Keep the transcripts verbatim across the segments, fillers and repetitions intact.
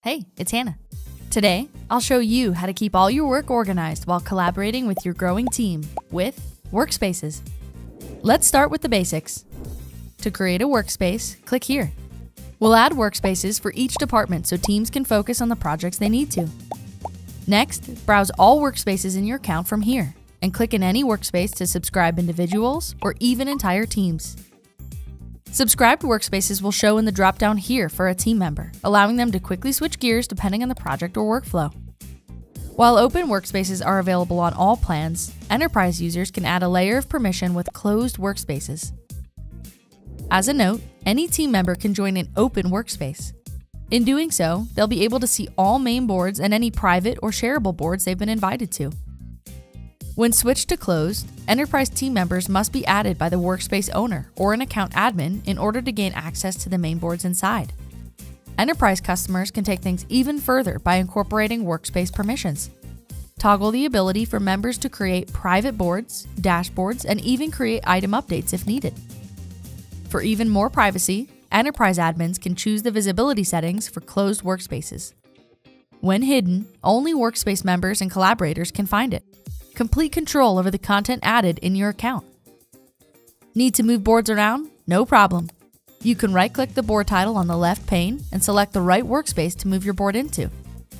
Hey, it's Hannah. Today, I'll show you how to keep all your work organized while collaborating with your growing team with Workspaces. Let's start with the basics. To create a workspace, click here. We'll add workspaces for each department so teams can focus on the projects they need to. Next, browse all workspaces in your account from here and click in any workspace to subscribe individuals or even entire teams. Subscribed workspaces will show in the drop-down here for a team member, allowing them to quickly switch gears depending on the project or workflow. While open workspaces are available on all plans, enterprise users can add a layer of permission with closed workspaces. As a note, any team member can join an open workspace. In doing so, they'll be able to see all main boards and any private or shareable boards they've been invited to. When switched to closed, enterprise team members must be added by the workspace owner or an account admin in order to gain access to the main boards inside. Enterprise customers can take things even further by incorporating workspace permissions. Toggle the ability for members to create private boards, dashboards, and even create item updates if needed. For even more privacy, enterprise admins can choose the visibility settings for closed workspaces. When hidden, only workspace members and collaborators can find it. Complete control over the content added in your account. Need to move boards around? No problem. You can right-click the board title on the left pane and select the right workspace to move your board into.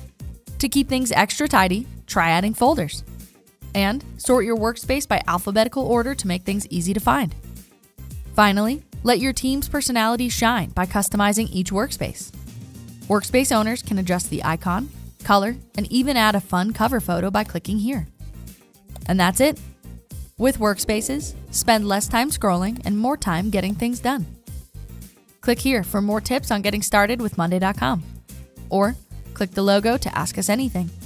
To keep things extra tidy, try adding folders. And sort your workspace by alphabetical order to make things easy to find. Finally, let your team's personality shine by customizing each workspace. Workspace owners can adjust the icon, color, and even add a fun cover photo by clicking here. And that's it. With Workspaces, spend less time scrolling and more time getting things done. Click here for more tips on getting started with monday dot com, or click the logo to ask us anything.